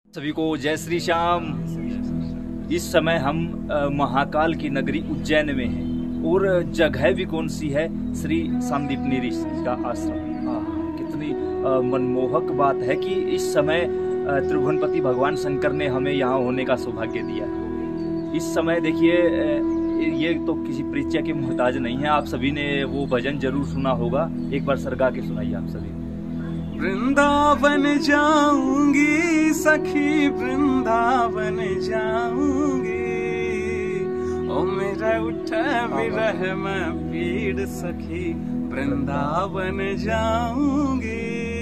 सभी को जय श्री श्याम। इस समय हम महाकाल की नगरी उज्जैन में हैं और जगह भी कौन सी है, श्री सांदीपनी ऋषि का आश्रम। कितनी मनमोहक बात है कि इस समय त्रिभुवनपति भगवान शंकर ने हमें यहाँ होने का सौभाग्य दिया है। इस समय देखिए, ये तो किसी परिचय के मोहताज नहीं है। आप सभी ने वो भजन जरूर सुना होगा, एक बार सरगा के सुनाइए आप सभी। वृंदावन जाऊंगी सखी, वृंदावन जाऊंगी, ओ मेरा उठा विरह में पीड़ सखी, वृंदावन जाऊंगी।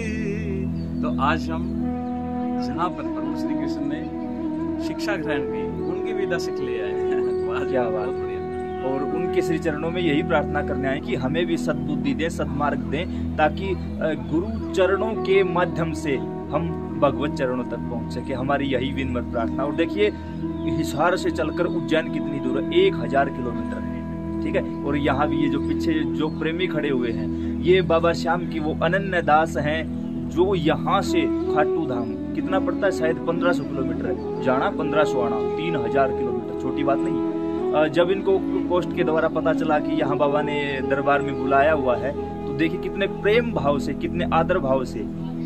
तो आज हम जहाँ पर प्रभु श्री कृष्ण ने शिक्षा ग्रहण की, उनकी विदा सीख ले आए हैं। क्या बात। और उनके श्री चरणों में यही प्रार्थना करने आए कि हमें भी सद्बुद्धि दें, सद्मार्ग दें, ताकि गुरु चरणों के माध्यम से हम भगवत चरणों तक पहुंच सके। हमारी यही विनम्र प्रार्थना। और देखिए, हिसार से चलकर उज्जैन कितनी दूर है, 1000 किलोमीटर है, ठीक है। और यहाँ भी ये जो पीछे जो प्रेमी खड़े हुए हैं, ये बाबा श्याम की वो अनन्य दास हैं, जो यहाँ से खाटू धाम कितना पड़ता है, शायद 1500 किलोमीटर है जाना, 1500 आना, 3000 किलोमीटर, छोटी बात नहीं। जब इनको पोस्ट के द्वारा पता चला कि यहाँ बाबा ने दरबार में बुलाया हुआ है, तो देखिए कितने प्रेम भाव से, कितने आदर भाव से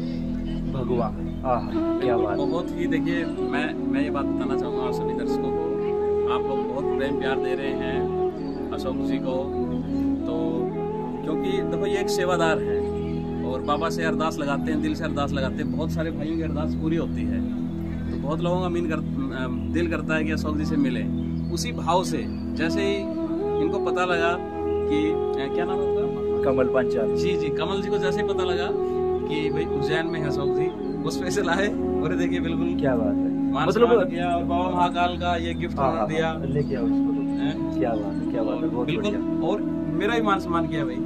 भगवान, क्या बात। बहुत ही देखिए, मैं ये बात बताना चाहूँगा आप सभी दर्शकों को, आप लोग बहुत प्रेम प्यार दे रहे हैं अशोक जी को। तो क्योंकि देखो, ये एक सेवादार है और बाबा से अरदास लगाते हैं, दिल से अरदास लगाते हैं। बहुत सारे भाइयों की अरदास पूरी होती है, तो बहुत लोगों का दिल करता है कि अशोक जी से मिले। उसी भाव से जैसे ही इनको पता लगा कि क्या नाम है उनका, कमल पांचाल जी, कमल जी को जैसे ही पता लगा कि भाई उज्जैन में है अशोक जी, उस पैसे लाए और देखिए बिल्कुल क्या बात है, मतलब किया। और बाबा महाकाल का ये गिफ्ट दिया, लेके आओ इसको। क्या बात है, क्या बात है, बहुत बिल्कुल। और मेरा भी मान सम्मान किया भाई।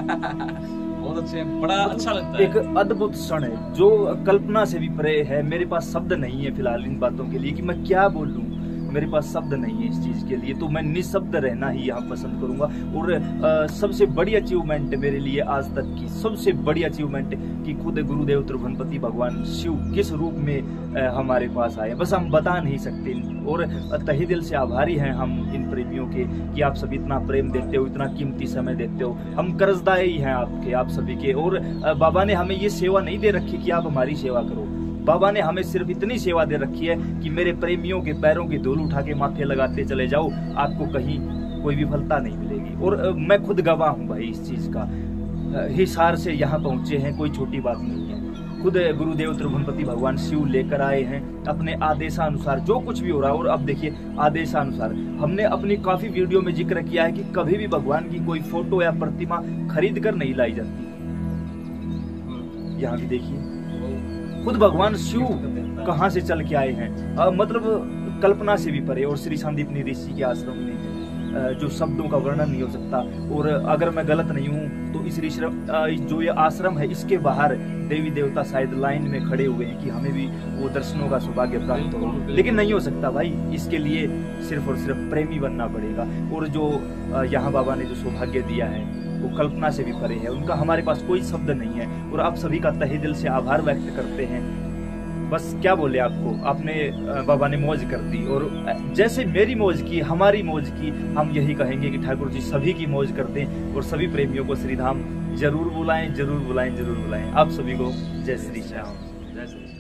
बहुत अच्छे, बड़ा अच्छा लगता है। एक अद्भुत क्षण है जो कल्पना से भी परे है। मेरे पास शब्द नहीं है फिलहाल इन बातों के लिए कि मैं क्या बोलूं, मेरे पास शब्द नहीं है इस चीज के लिए। तो मैं निशब्द रहना ही यहाँ पसंद करूंगा। और सबसे बड़ी अचीवमेंट मेरे लिए आज तक की सबसे बड़ी अचीवमेंट कि खुद गुरुदेव त्रिभुवनपति भगवान शिव किस रूप में हमारे पास आए, बस हम बता नहीं सकते। और तहे दिल से आभारी हैं हम इन प्रेमियों के कि आप सभी इतना प्रेम देते हो, इतना कीमती समय देते हो। हम कर्जदायी हैं आपके, आप सभी के। और बाबा ने हमें ये सेवा नहीं दे रखी कि आप हमारी सेवा करो। बाबा ने हमें सिर्फ इतनी सेवा दे रखी है कि मेरे प्रेमियों के पैरों की धूल उठा के माथे लगाते चले जाओ, आपको कहीं कोई विफलता नहीं मिलेगी। और मैं खुद गवाह हूँ भाई इस चीज का। हिसार से यहाँ पहुंचे हैं, कोई छोटी बात नहीं है। खुद गुरुदेव त्रिभुवनपति भगवान शिव लेकर आए हैं अपने आदेशानुसार जो कुछ भी हो रहा है। और अब देखिए, आदेशानुसार हमने अपनी काफी वीडियो में जिक्र किया है कि कभी भी भगवान की कोई फोटो या प्रतिमा खरीद कर नहीं लाई जाती। यहाँ भी देखिए, खुद भगवान शिव कहाँ से चल के आए हैं, मतलब कल्पना से भी परे। और श्री सांदीपनी ऋषि के आश्रम में जो शब्दों का वर्णन नहीं हो सकता। और अगर मैं गलत नहीं हूँ तो इस जो ये आश्रम है, इसके बाहर देवी देवता शायद लाइन में खड़े हुए हैं कि हमें भी वो दर्शनों का सौभाग्य प्राप्त हो, लेकिन नहीं हो सकता भाई। इसके लिए सिर्फ और सिर्फ प्रेमी बनना पड़ेगा। और जो यहाँ बाबा ने जो सौभाग्य दिया है वो कल्पना से भी परे है। उनका हमारे पास कोई शब्द नहीं है। और आप सभी का तहे दिल से आभार व्यक्त करते हैं। बस क्या बोले आपको, आपने बाबा ने मौज कर दी। और जैसे मेरी मौज की, हमारी मौज की, हम यही कहेंगे कि ठाकुर जी सभी की मौज कर दें और सभी प्रेमियों को श्रीधाम जरूर बुलाएं, जरूर बुलाएं, जरूर बुलाएं। आप सभी को जय श्री श्याम। जय श्री